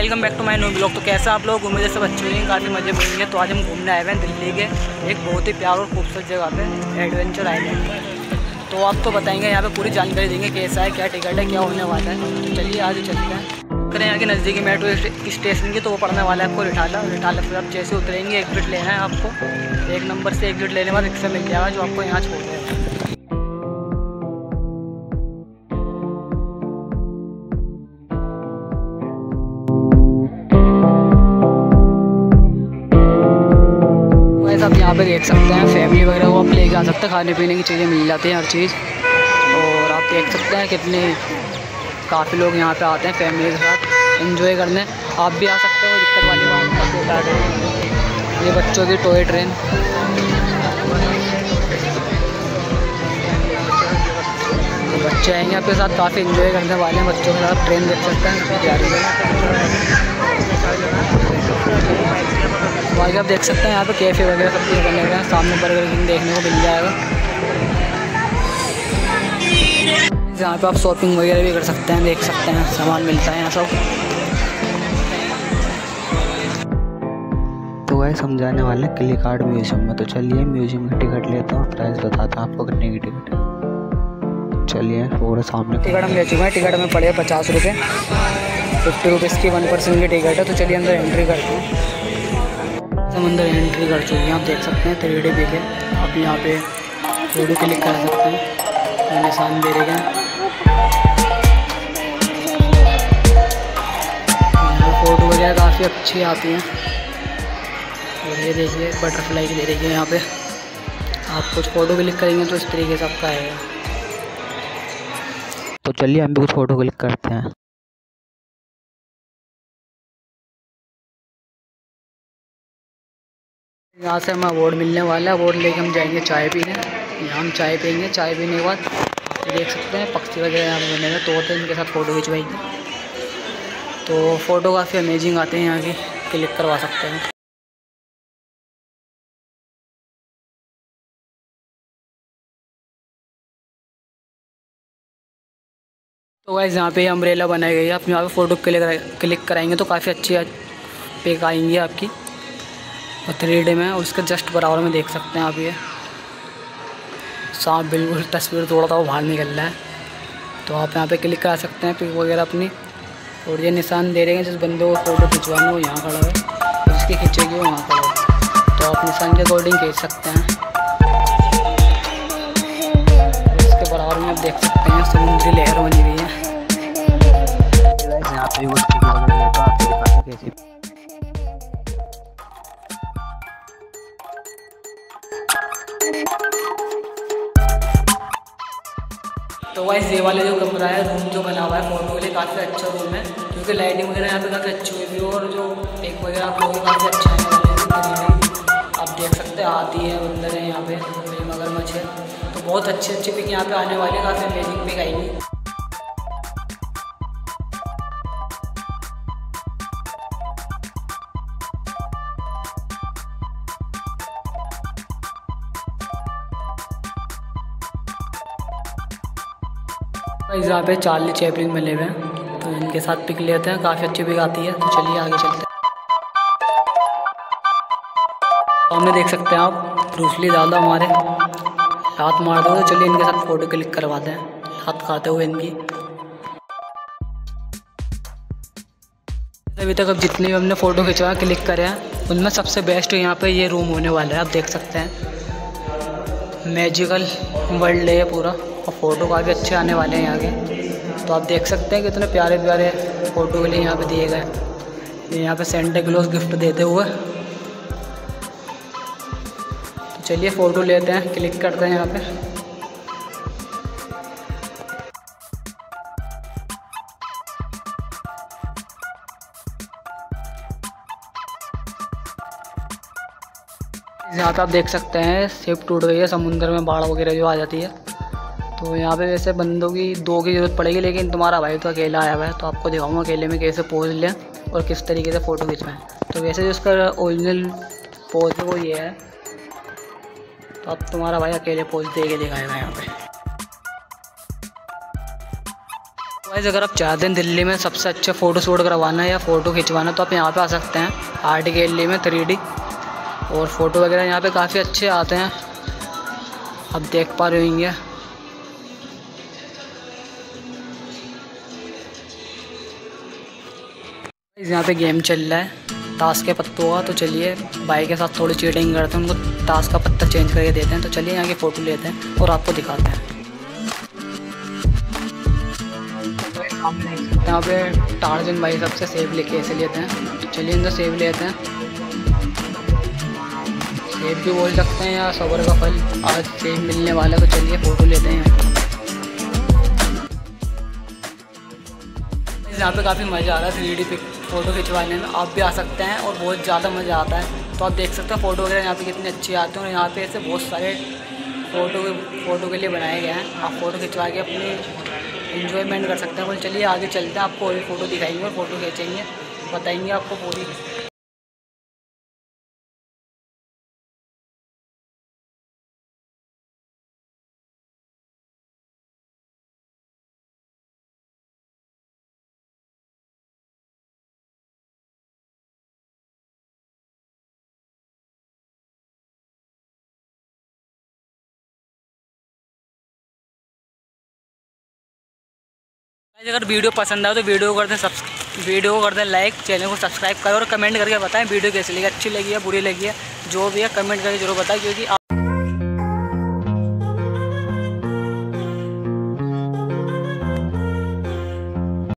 Welcome back to my new blog. तो कैसा आप लोग, उम्मीद है सब अच्छे होंगे, काफ़ी मजे मिलेंगे। तो आज हम घूमने आए हुए हैं दिल्ली के एक बहुत ही प्यार और खूबसूरत जगह पे, एडवेंचर आइलैंड। तो आप तो बताएंगे, यहाँ पे पूरी जानकारी देंगे कैसा है, क्या टिकट है, क्या होने वाला है। तो चलिए आज चलते हैं। करें यहाँ के नज़दीकी मेट्रो स्टेशन की, तो वो पड़ने वाला है आपको रिठाला। फिर आप जैसे उतरेंगे एग्जिट लेना है आपको, 1 नंबर से एग्जिट लेने के बाद रिक्शा मिल जाएगा जो आपको यहाँ छोड़ देगा। आप यहाँ पे देख सकते हैं फैमिली वगैरह को आप लेके आ सकते हैं, खाने पीने की चीज़ें मिल जाती हैं हर चीज़। और आप देख सकते हैं कितने काफ़ी लोग यहाँ पे आते हैं फैमिली के साथ एंजॉय करने। आप भी आ सकते हो, दिक्कत वाली बात है। ये बच्चों की टॉय ट्रेन, बच्चे आएंगे आपके साथ, काफ़ी एंजॉय करने वाले हैं बच्चों के साथ। ट्रेन देख सकते हैं तैयारी बाकी आप देख सकते हैं यहाँ पे कैफ़े वगैरह सब कुछ बने हुए हैं। सामने बर्गर किंग देखने को मिल जाएगा। यहाँ पे आप शॉपिंग वगैरह भी कर सकते हैं, देख सकते हैं सामान मिलता है यहाँ सब। तो वह समझाने वाले क्लिक आर्ट म्यूजियम में। तो चलिए म्यूजियम की टिकट लेता हूँ, प्राइस बताता हूँ आपको कितने की टिकट है। चलिए पूरे सामने टिकट हम ले चुके हैं। टिकट में पड़े 50 रुपये, 50 रुपीज़ की 1 पर्सन की टिकट है। तो चलिए अंदर एंट्री करते हैं। हम अंदर एंट्री कर चुके हैं, आप देख सकते हैं 3D पिक है। आप यहाँ पे फोटो क्लिक कर सकते हैं, निशान दे रहे हैं। फ़ोटो वगैरह काफ़ी अच्छी आती हैं। और ये देखिए बटरफ्लाई की दे रही है यहाँ पे। आप कुछ फ़ोटो क्लिक करेंगे तो इस तरीके से आपका आएगा। तो चलिए हम भी कुछ फ़ोटो क्लिक करते हैं। यहाँ से हमें अवार्ड मिलने वाला है। अवार्ड लेके हम जाएंगे चाय पीने। यहाँ हम चाय पियेंगे। चाय पीने के बाद देख सकते हैं पक्षी वगैरह यहाँ पे बने हुए, तोते, इनके साथ फ़ोटो खिंचवाएंगे। तो फ़ोटो काफ़ी अमेजिंग आते हैं यहाँ की, क्लिक करवा सकते हैं। तो गाइस यहाँ पे अम्ब्रेला बनाई गई है। आप यहाँ पे फ़ोटो क्लिक कराएंगे तो काफ़ी अच्छी पिक आएंगी आपकी, और 3D में। और उसके जस्ट बराबर में देख सकते हैं आप ये सांप बिल्कुल तस्वीर थोड़ा सा वो बाहर निकल रहा है। तो आप यहाँ पे क्लिक करा सकते हैं पिक वगैरह अपनी। और ये निशान दे रहे हैं जिस बंदे को फ़ोटो खिंचवानी वो यहाँ खड़ा है, और जिसकी खींचेगी वो वहाँ खड़ा है। तो आप निशान के अकॉर्डिंग खींच सकते हैं। उसके बराबर में आप देख सकते हैं समुद्री लहर बनी हुई है। यहाँ पे वो पिक वगैरह है, तो आपको दिखाते कैसे। तो गाइस ये वाले जो कमरा है, रूम जो बना हुआ है फ़ोटो के लिए, काफ़ी अच्छा रूम है, क्योंकि लाइटिंग वगैरह यहाँ पे काफ़ी अच्छी हुई है। और जो पिक वगैरह आप लोगों को काफ़ी अच्छा आने वाले हैं। आप देख सकते हैं हाथी है, बंदर है, यहाँ पे मगरमच्छ है। तो बहुत अच्छी पिक यहाँ पे आने वाली है, काफ़ी अमेजिंग पिक आएगी। यहाँ पे चार्ली चैपलिन मिले हुए हैं, तो इनके साथ पिक लेते हैं, काफ़ी अच्छी पिक आती है। तो चलिए आगे चलते हैं। सामने देख सकते हैं आप ब्रूस ली दादा हमारे हाथ मारते हुए। तो चलिए इनके साथ फ़ोटो क्लिक करवाते हैं, हाथ खाते हुए इनकी। अभी तक अब जितनी भी हमने फ़ोटो खिंचवा क्लिक करे हैं, उनमें सबसे बेस्ट यहाँ पे ये रूम होने वाला है। आप देख सकते हैं मैजिकल वर्ल्ड है पूरा, और फ़ोटो काफ़ी अच्छे आने वाले हैं यहाँ के। तो आप देख सकते हैं कितने प्यारे प्यारे फ़ोटो के लिए यहाँ पे दिए गए। यहाँ पे सेंटा क्लॉज गिफ्ट देते हुए। तो चलिए फ़ोटो लेते हैं, क्लिक करते हैं यहाँ पे। यहाँ पे आप देख सकते हैं शिप टूट गई है, समुद्र में बाढ़ वगैरह जो आ जाती है। तो यहाँ पे वैसे बंदों की 2 की ज़रूरत पड़ेगी, लेकिन तुम्हारा भाई तो अकेला आया हुआ है। तो आपको दिखाऊंगा अकेले में कैसे पोज लें और किस तरीके से फ़ोटो खिंचवाएं। तो वैसे जो उसका ओरिजिनल पोज है वो ये है। तो अब तुम्हारा भाई अकेले पोज दे के दिखाएगा यहाँ पे। अगर आप चाहते हैं दिल्ली में सबसे अच्छे फ़ोटो शूट करवाना है या फ़ोटो खिंचवाना तो आप यहाँ पे आ सकते हैं आर्ट गैलरी में 3D, और फ़ोटो वगैरह यहाँ पे काफ़ी अच्छे आते हैं, आप देख पा रहे होंगे। यहाँ पे गेम चल रहा है ताश के पत्तों का, तो चलिए भाई के साथ थोड़ी चीटिंग करते हैं, उनको ताश का पत्ता चेंज करके देते हैं। तो चलिए यहाँ की फ़ोटो लेते हैं और आपको दिखाते हैं। यहाँ पे टार्जन भाई सबसे सेब लेके ऐसे लेते हैं, तो चलिए इनसे सेब लेते हैं। सेब भी बोल सकते हैं या सबर का फल, आज सेब मिलने वाला, तो चलिए फ़ोटो लेते हैं। यहाँ पे काफ़ी मज़ा आ रहा है 3D पिक फ़ोटो खिंचवाने में, आप भी आ सकते हैं और बहुत ज़्यादा मज़ा आता है। तो आप देख सकते हैं फ़ोटो वगैरह यहाँ पे कितने अच्छे आते हैं, और यहाँ पे ऐसे बहुत सारे फ़ोटो के लिए बनाए गए हैं। आप फ़ोटो खिंचवा के अपनी एंजॉयमेंट कर सकते हैं। बोल चलिए आगे चलते हैं, आपको और भी फ़ोटो दिखाएंगे और फ़ोटो खींचेंगे, बताएंगे आपको पूरी। अगर वीडियो पसंद आए तो वीडियो को कर दें लाइक, चैनल को सब्सक्राइब करें और कमेंट करके बताएं वीडियो कैसी लगी, अच्छी लगी है बुरी लगी है, जो भी है कमेंट करके जरूर बताएं, क्योंकि